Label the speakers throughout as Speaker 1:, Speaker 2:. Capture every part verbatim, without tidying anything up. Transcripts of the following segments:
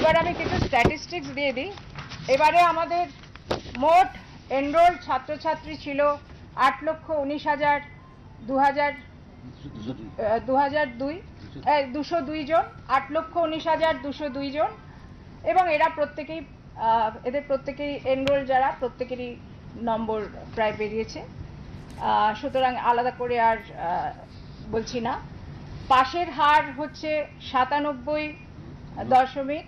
Speaker 1: এবার আমি কিছু স্ট্যাটিস্টিক্স দিয়ে দিই। এবারে আমাদের মোট এনরোল ছাত্রছাত্রী ছিল আট লক্ষ উনিশ হাজার দু হাজার দু হাজার দুই দুশো দুই জন, আট লক্ষ উনিশ হাজার দুশো দুই জন, এবং এরা প্রত্যেকেই এদের প্রত্যেকেই এনরোল যারা প্রত্যেকেরই নম্বর প্রায় বেরিয়েছে, সুতরাং আলাদা করে আর বলছি না। পাশের হার হচ্ছে সাতানব্বই দশমিক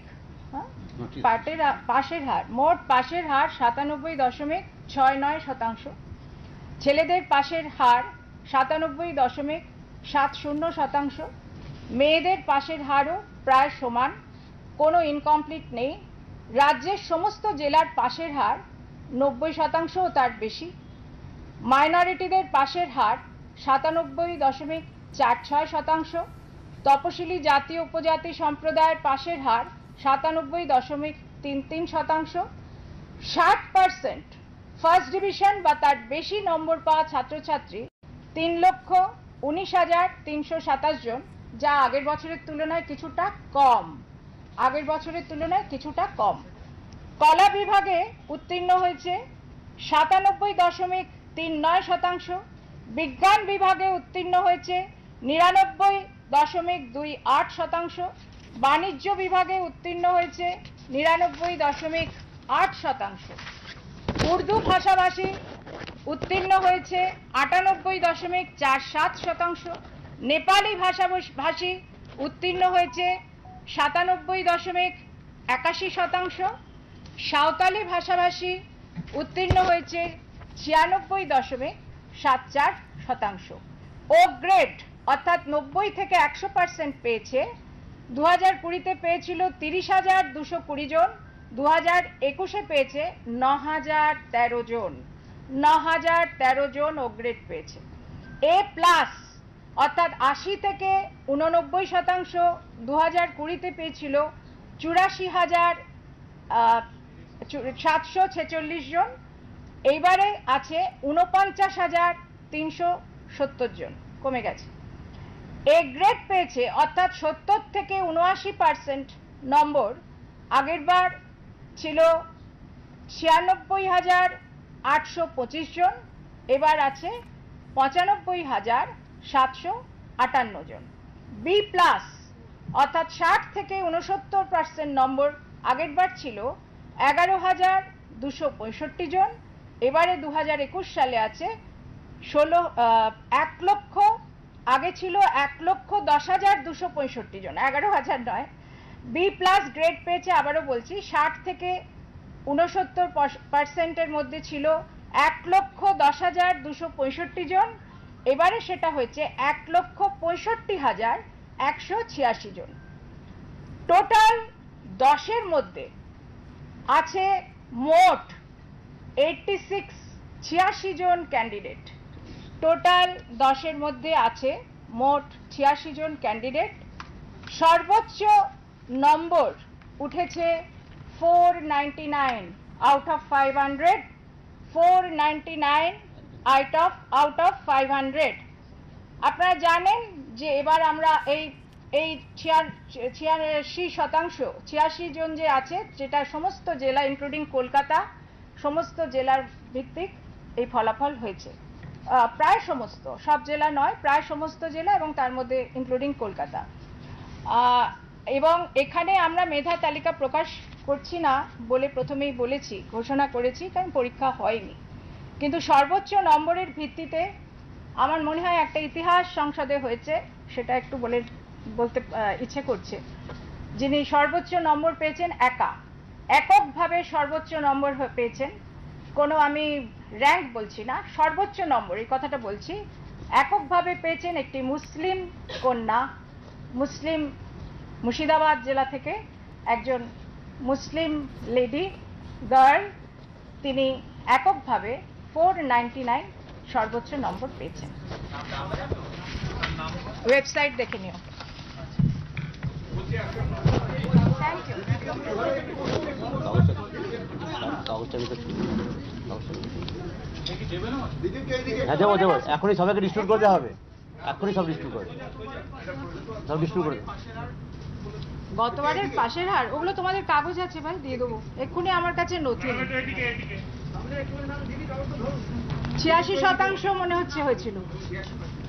Speaker 1: পাটের পাশের হার মোট পাশের হার সাতানব্বই দশমিক ছয় নয় শতাংশ। ছেলেদের পাশের হার সাতানব্বই দশমিক সাত শূন্য শতাংশ। মেয়েদের পাশের হারও প্রায় সমান, কোনো ইনকমপ্লিট নেই। রাজ্যের সমস্ত জেলার পাশের হার নব্বই শতাংশ ও তার বেশি। মাইনরিটিদের পাশের হার সাতানব্বই দশমিক চার ছয় শতাংশ। তপশিলি জাতি উপজাতি সম্প্রদায়ের পাশের হার সাতানব্বই দশমিক তিন তিন শতাংশ। ষাট পার্সেন্ট ফার্স্ট ডিভিশন বা তার বেশি নম্বর পাওয়া ছাত্রছাত্রী তিন লক্ষ উনিশ হাজার তিনশো সাতাশ জন, যা আগের বছরের তুলনায় কিছুটা কম আগের বছরের তুলনায় কিছুটা কম। কলা বিভাগে উত্তীর্ণ হয়েছে সাতানব্বই দশমিক তিন নয় শতাংশ। বিজ্ঞান বিভাগে উত্তীর্ণ হয়েছে নিরানব্বই দশমিক দুই আট শতাংশ। বাণিজ্য বিভাগে উত্তীর্ণ হয়েছে নিরানব্বই দশমিক আট শতাংশ। উর্দু ভাষাভাষী উত্তীর্ণ হয়েছে আটানব্বই দশমিক চার সাত শতাংশ। নেপালি ভাষাভাষী উত্তীর্ণ হয়েছে সাতানব্বই দশমিক একাশি শতাংশ। সাঁওতালি ভাষাভাষী উত্তীর্ণ হয়েছে ছিয়ানব্বই দশমিক সাত চার শতাংশ। ও গ্রেড অর্থাৎ নব্বই থেকে একশো পার্সেন্ট পেয়েছে দু হাজার কুড়িতে পেয়েছিল তিরিশ হাজার দুশো কুড়ি জন, দু হাজার একুশে পেয়েছে ন হাজার তেরো জন ন হাজার তেরো জন ও গ্রেড পেয়েছে। এ প্লাস অর্থাৎ আশি থেকে উননব্বই শতাংশ দু হাজার কুড়িতে পেয়েছিল চুরাশি হাজার সাতশো ছেচল্লিশ জন, এইবারে আছে উনপঞ্চাশ হাজার তিনশো সত্তর জন, কমে গেছে। এ গ্রেড পেয়েছে অর্থাৎ সত্তর থেকে উনআশি পার্সেন্ট নম্বর আগেরবার ছিল ছিয়ানব্বই হাজার আটশো পঁচিশ জন, এবার আছে পঁচানব্বই হাজার সাতশো আটান্ন জন। বি প্লাস অর্থাৎ ষাট থেকে উনসত্তর পার্সেন্ট নম্বর আগেরবার ছিল এগারো হাজার দুশো পঁয়ষট্টি জন, এবারে দু হাজার একুশ সালে আছে ষোলো এক লক্ষ আগে ছিল এক লক্ষ দশ হাজার দুশো পঁয়ষট্টি জন, এগারো হাজার নয়। বি প্লাস গ্রেড পেয়েছে, আবারও বলছি, ষাট থেকে উনসত্তর পার্সেন্টের মধ্যে ছিল এক লক্ষ দশ হাজার দুশো পঁয়ষট্টি জন, এবারে সেটা হয়েছে এক লক্ষ পঁয়ষট্টি হাজার একশো ছিয়াশি জন। টোটাল দশের মধ্যে আছে মোট এইটটি সিক্স ছিয়াশি জন ক্যান্ডিডেট। টোটাল দশের মধ্যে আছে মোট ছিয়াশি জন ক্যান্ডিডেট। সর্বোচ্চ নম্বর উঠেছে four ninety nine out of five hundred four ninety nine out of out of five hundred. আপনারা জানেন যে এবার আমরা এই এই ছিয়াশি শতাংশ ছিয়াশি জন যে আছে, যেটা সমস্ত জেলা ইনক্লুডিং কলকাতা, সমস্ত জেলার ভিত্তিক এই ফলাফল হয়েছে। প্রায় সমস্ত, সব জেলা নয়, প্রায় সমস্ত জেলা এবং তার মধ্যে ইনক্লুডিং কলকাতা। এবং এখানে আমরা মেধা তালিকা প্রকাশ করছি না বলে প্রথমেই বলেছি, ঘোষণা করেছি, কারণ পরীক্ষা হয়নি। কিন্তু সর্বোচ্চ নম্বরের ভিত্তিতে আমার মনে হয় একটা ইতিহাস সংসদে হয়েছে, সেটা একটু বলে বলতে ইচ্ছে করছে। যিনি সর্বোচ্চ নম্বর পেয়েছেন একা এককভাবে সর্বোচ্চ নম্বর পেয়েছেন, কোনো আমি র্যাঙ্ক বলছি না, সর্বোচ্চ নম্বর এই কথাটা বলছি, এককভাবে পেয়েছেন একটি মুসলিম কন্যা, মুসলিম মুর্শিদাবাদ জেলা থেকে একজন মুসলিম লেডি গার্ল, তিনি এককভাবে ফোর নাইনটি নাইন সর্বোচ্চ নম্বর পেয়েছেন। ওয়েবসাইট দেখে নিও। Thank you.
Speaker 2: হ্যাঁ যাবো যাবো, এখনই সবাইকে ডিস্ট্রিবিউট করতে হবে, এখনই সব ডিস্ট্রিবিউট করে সব ডিস্ট্রিবিউট করে
Speaker 1: গতবারের পাশের হার ওগুলো তোমাদের কাগজ আছে ভাই, দিয়ে দেবো এক্ষুনি, আমার কাছে নথি নেই। ছিয়াশি শতাংশ মনে হচ্ছে হয়েছিল।